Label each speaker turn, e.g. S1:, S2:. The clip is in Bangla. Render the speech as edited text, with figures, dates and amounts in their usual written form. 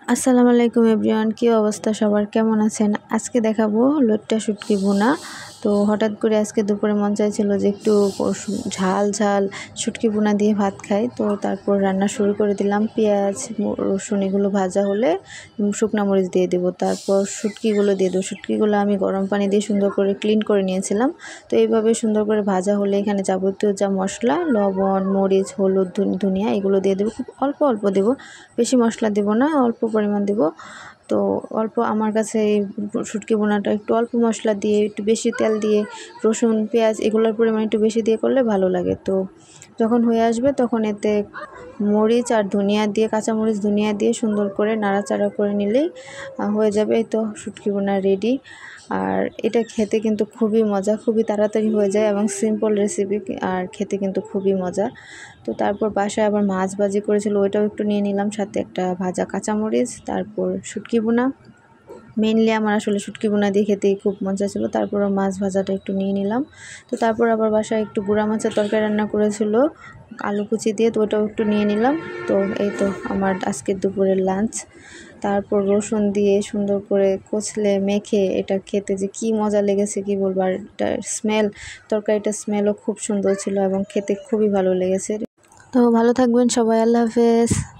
S1: আসসালামু আলাইকুম এভরিওয়ান, কী অবস্থা সবার, কেমন আছেন? আজকে দেখাবো লইট্টা শুটকি ভুনা। তো হঠাৎ করে আজকে দুপুরে মন চাইছিল যে একটু ঝাল ঝাল শুটকি ভুনা দিয়ে ভাত খাই। তো তারপর রান্না শুরু করে দিলাম। পেঁয়াজ রসুন এগুলো ভাজা হলে শুকনো মরিচ দিয়ে দেবো, তারপর শুটকিগুলো দিয়ে দেবো। শুটকিগুলো আমি গরম পানি দিয়ে সুন্দর করে ক্লিন করে নিয়েছিলাম। তো এইভাবে সুন্দর করে ভাজা হলে এখানে যাবতীয় যা মশলা, লবণ, মরিচ, হলুদ, ধনিয়া এগুলো দিয়ে দেবো। খুব অল্প অল্প দেবো, বেশি মশলা দেবো না, অল্প পরিমাণ দেব। তো অল্প আমার কাছে এই শুটকি ভুনাটা একটু অল্প মশলা দিয়ে, একটু বেশি তেল দিয়ে, রসুন পেঁয়াজ এগুলোর পরিমাণ একটু বেশি দিয়ে করলে ভালো লাগে। তো যখন হয়ে আসবে তখন এতে মরিচ আর ধনিয়া দিয়ে, কাঁচামরিচ ধনিয়া দিয়ে সুন্দর করে নাড়াচাড়া করে নিলেই হয়ে যাবে। এই তো শুটকি ভুনা রেডি। আর এটা খেতে কিন্তু খুবই মজা, খুবই তাড়াতাড়ি হয়ে যায় এবং সিম্পল রেসিপি, আর খেতে কিন্তু খুবই মজা। তো তারপর বাসায় আবার মাছ ভাজি করেছিল, ওইটাও একটু নিয়ে নিলাম, সাথে একটা ভাজা কাঁচামরিচ, তারপর শুটকি ভুনা। মেইনলি আমার আসলে শুটকি ভুনা দিয়ে খেতেই খুব মজা ছিল, তারপর মাছ ভাজাটা একটু নিয়ে নিলাম। তো তারপর আবার বাসায় একটু গুঁড়া মাছের তরকারি রান্না করেছিল আলু কুচি দিয়ে, তো ওটাও একটু নিয়ে নিলাম। তো এই তো আমার আজকের দুপুরের লাঞ্চ। তারপর রসুন দিয়ে সুন্দর করে কচলে মেখে এটা খেতে যে কী মজা লেগেছে কী বলবো। আর এটার তরকারিটার স্মেলও খুব সুন্দর ছিল এবং খেতে খুবই ভালো লেগেছে। তো ভালো থাকবেন সবাই, আল্লাহ হাফেজ।